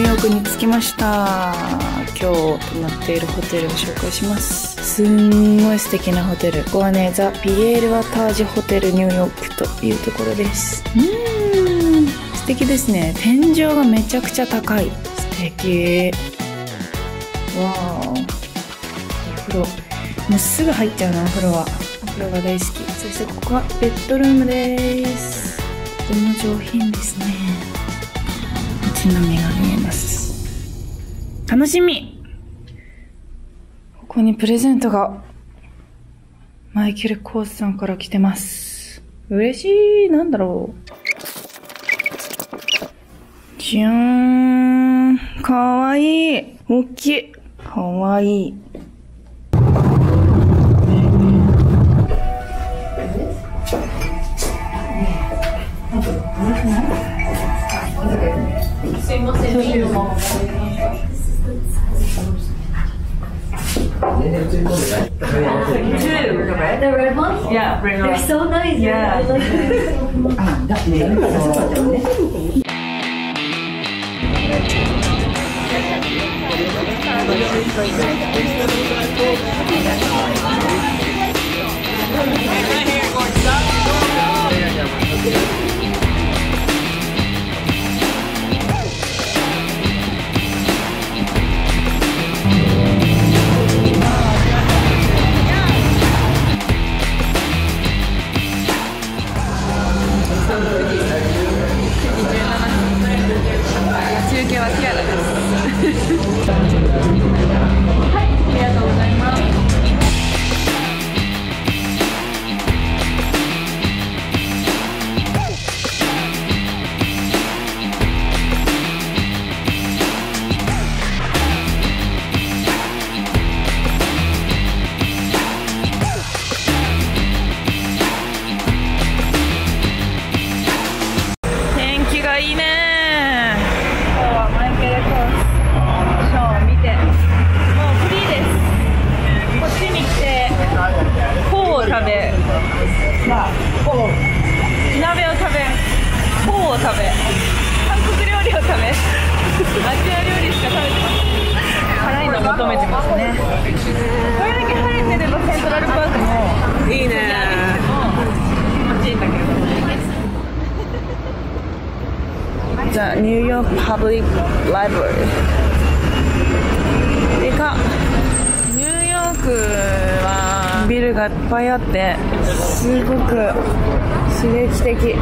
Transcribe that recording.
ーヨークに着きました。今日泊まっているホテルを紹介します。すんごい素敵なホテル。ここはね、ザ・ピエール・ワタージュホテルニューヨークというところです。素敵ですね。天井がめちゃくちゃ高い。素敵。わー。お風呂。もうすぐ入っちゃうな、お風呂は。お風呂が大好き。そしてここはベッドルームです。とても上品ですね。街並みが見えます。楽しみ。ここにプレゼントがマイケル・コースさんから来てます。嬉しい。なんだろう。じゃーん。かわいい。おっきい。かわいい。すいません。 The red ones? Yeah, red They're ones. so nice. Yeah.求めてますね。これだけ晴れてればセントラルパークもいいね。気持ちいいんだけど。じゃあニューヨークパブリックライブラリー。でかっ。ニューヨークはビルがいっぱいあってすごく刺激的。